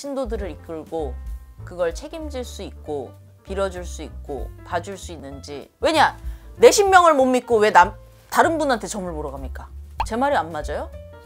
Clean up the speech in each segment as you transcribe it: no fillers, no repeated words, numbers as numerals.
신도들을 이끌고 그걸 책임질 수 있고 빌어줄 수 있고 봐줄 수 있는지. 왜냐? 내 신명을 못 믿고 왜 다른 분한테 점을 보러 갑니까? 제 말이 안 맞아요?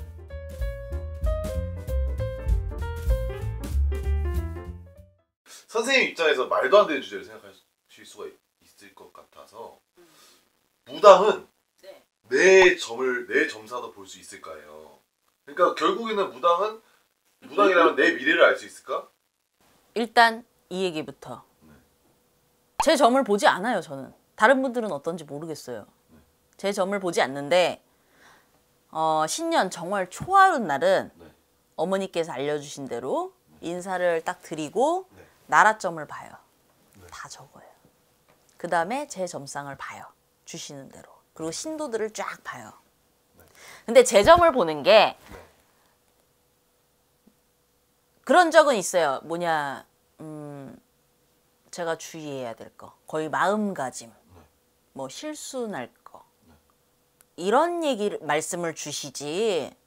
선생님 입장에서 말도 안 되는 주제를 생각하실 수가 있을 것 같아서 무당은 내 점사도 볼 수 있을까요? 그러니까 결국에는 무당이라면 내 미래를 알 수 있을까? 일단 이 얘기부터. 제 점을 보지 않아요, 저는. 다른 분들은 어떤지 모르겠어요. 제 점을 보지 않는데 신년 정월 초하룻 날은 어머니께서 알려주신 대로 인사를 딱 드리고 나라점을 봐요. 다 적어요. 그 다음에 제 점상을 봐요. 주시는 대로. 그리고 신도들을 쫙 봐요. 근데 제 점을 보는 게 그런 적은 있어요. 뭐냐, 제가 주의해야 될 거. 거의 마음가짐. 뭐 실수 날 거. 이런 말씀을 주시지.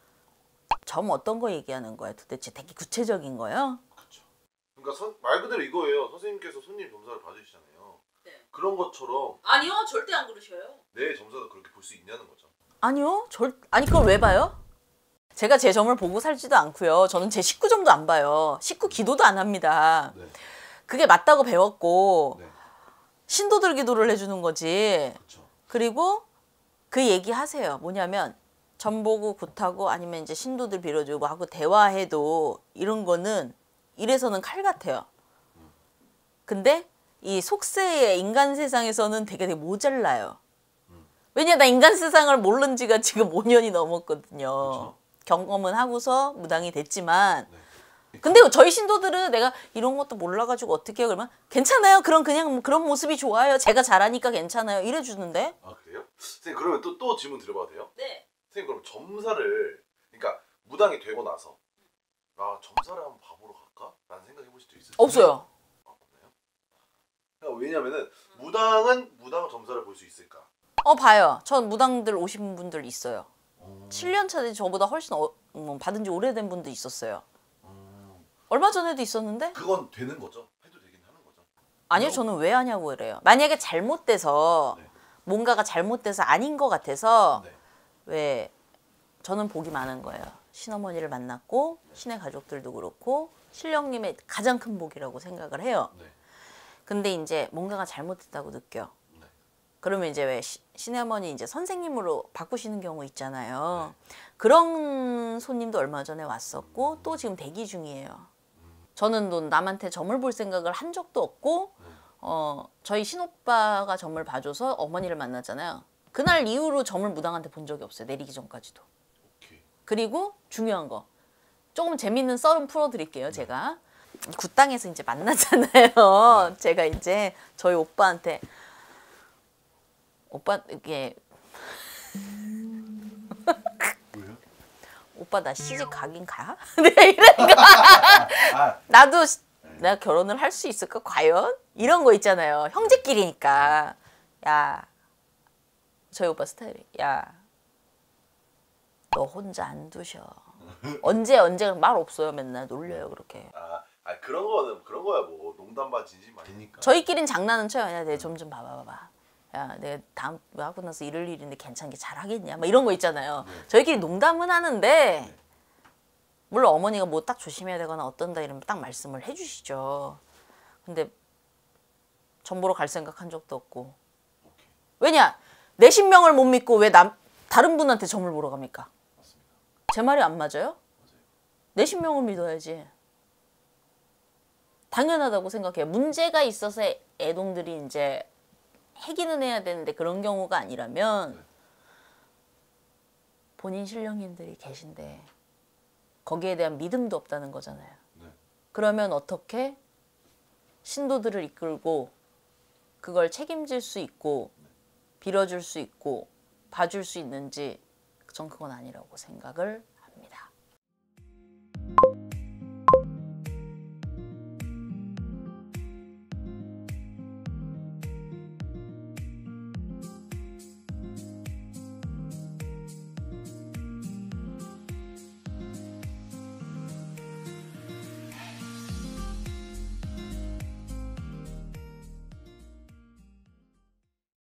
점 어떤 거 얘기하는 거야 도대체? 되게 구체적인 거요? 그렇죠. 그러니까 말 그대로 이거예요. 선생님께서 손님 점사를 받으시잖아요. 그런 것처럼. 아니요, 절대 안 그러셔요. 내 점사도 그렇게 볼 수 있냐는 거죠. 아니요, 아니 그걸 왜 봐요? 제가 제 점을 보고 살지도 않고요. 저는 제 식구 점도 안 봐요. 식구 기도도 안 합니다. 그게 맞다고 배웠고 신도들 기도를 해주는 거지. 그리고 그 얘기 하세요. 뭐냐면 점 보고 굿하고 아니면 이제 신도들 빌어주고 하고 대화해도 이런 거는 이래서는 칼 같아요. 근데 이 속세의 인간 세상에서는 되게 모자라요. 왜냐, 나 인간 세상을 모른 지가 지금 5년이 넘었거든요. 경험은 하고서 무당이 됐지만 근데 저희 신도들은 내가 이런 것도 몰라가지고 어떻게 해요? 그러면 괜찮아요. 그냥 그런 모습이 좋아요. 제가 잘하니까 괜찮아요. 이래 주는데. 아, 그래요? 선생님 그러면 또 질문 드려봐도 돼요? 네. 선생님 그럼 점사를 그러니까 무당이 되고 나서 점사를 한번 봐보러 갈까? 라는 생각 해보신 적 있으세요? 없어요. 아, 없나요? 그러니까 왜냐면은 무당은 점사를 볼 수 있을까? 봐요. 전 무당들 오신 분들 있어요. 7년 차인데 저보다 훨씬 받은 지 오래된 분도 있었어요. 얼마 전에도 있었는데? 그건 되는 거죠? 해도 되긴 하는 거죠? 아니요, 저는 왜 하냐고 그래요. 만약에 잘못돼서 뭔가가 잘못돼서 아닌 것 같아서 왜 저는 복이 많은 거예요. 신어머니를 만났고 신의 가족들도 그렇고 신령님의 가장 큰 복이라고 생각을 해요. 근데 이제 뭔가가 잘못됐다고 느껴. 그러면 이제 왜 신어머니 이제 선생님으로 바꾸시는 경우 있잖아요. 그런 손님도 얼마 전에 왔었고 또 지금 대기 중이에요. 저는 또 남한테 점을 볼 생각을 한 적도 없고 저희 신오빠가 점을 봐줘서 어머니를 만났잖아요. 그날 이후로 점을 무당한테 본 적이 없어요. 내리기 전까지도. 그리고 중요한 거 조금 재밌는 썰은 풀어드릴게요. 제가 굿당에서 이제 만나잖아요. 제가 이제 저희 오빠한테 오빠 이게 오빠 나 시집 가긴 가? 네, 이러니까 나도 내가 결혼을 할 수 있을까 과연? 이런 거 있잖아요. 형제끼리니까. 야, 저희 오빠 스타일이 야, 너 혼자 안 두셔. 언제 말 없어요. 맨날 놀려요 그렇게. 그런 거야 뭐 농담 반 진심 아니니까. 저희끼리는 장난은 쳐요. 야, 내 점 좀 봐봐. 야, 내가 다음 하고 나서 이럴 일인데 괜찮게 잘 하겠냐? 막 이런 거 있잖아요. 저희끼리 농담은 하는데 물론 어머니가 뭐 딱 조심해야 되거나 어떤다 이러면 딱 말씀을 해주시죠. 근데 점 보러 갈 생각 한 적도 없고. 왜냐? 내 신명을 못 믿고 왜 다른 분한테 점을 보러 갑니까? 제 말이 안 맞아요? 내 신명을 믿어야지. 당연하다고 생각해요. 문제가 있어서 애동들이 이제 해기는 해야 되는데 그런 경우가 아니라면 본인 신령님들이 계신데 거기에 대한 믿음도 없다는 거잖아요. 그러면 어떻게 신도들을 이끌고 그걸 책임질 수 있고 빌어줄 수 있고 봐줄 수 있는지 전 그건 아니라고 생각을